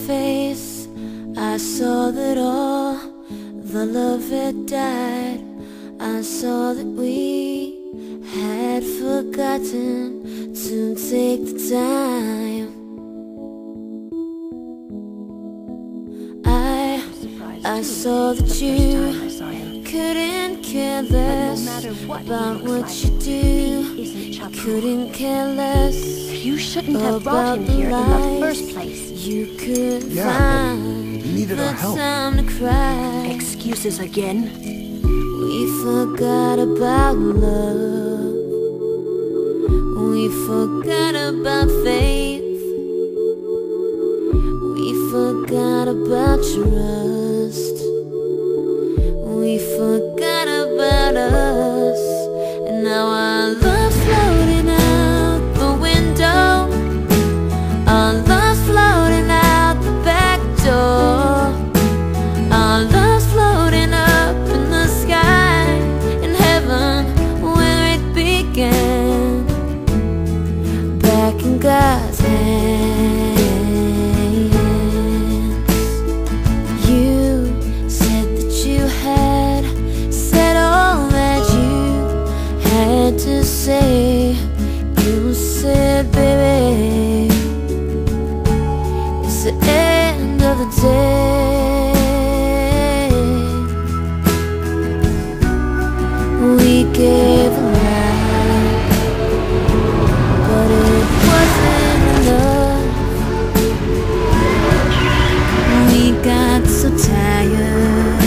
face, I saw that all the love had died. I saw that we had forgotten to take the time. I saw that you couldn't care less about what you do. You couldn't care less. You shouldn't have brought him here in the first place. You could find the time to cry. Excuses again? We forgot about love. We forgot about faith. We forgot about trust. We forgot about us. And now our love's floating out the window. Our love's floating out the back door. Our love's floating up in the sky, in heaven where it began, back in God's hands. You said that you had said all that you had to say. You said, baby, it's the end of the day. We gave a lot, but it wasn't enough. We got so tired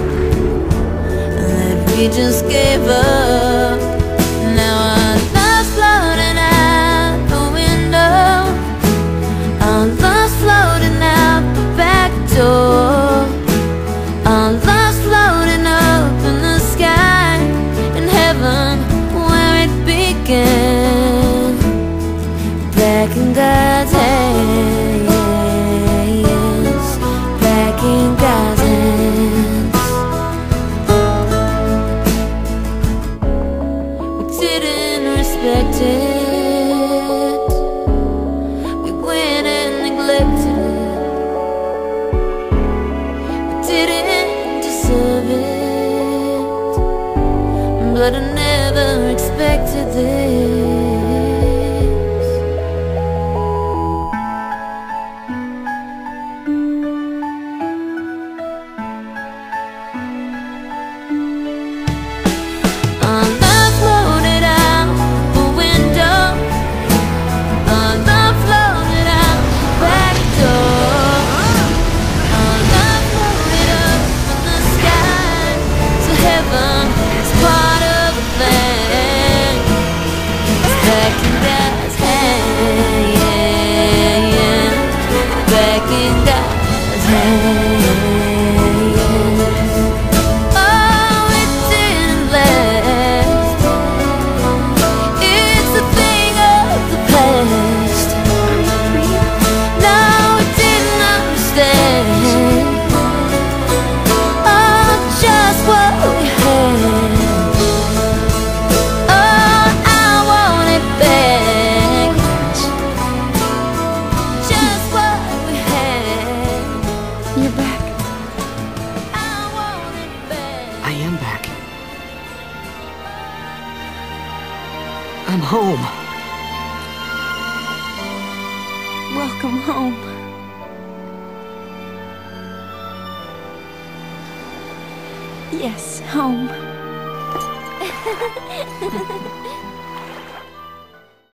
that we just gave up. Now our love's floating out the window. Our love's floating out the back door. Our love's floating up in the sky, in heaven where it began, back in God's hands, back in God's hands. We didn't respect it. We went and neglected it. We didn't deserve it, but I never expected this. Our love floated out the window. Our love floated out the back door. Our love floated up in the sky to heaven. It's part of the plan. It's back in God's hands, back in God's hands. Oh, it didn't last. It's a thing of the past. No, it didn't understand. Oh, just what we had. Oh, I want it back. Just what we had. You're back. I want it back. I am back. I'm home. Welcome home. Yes, home.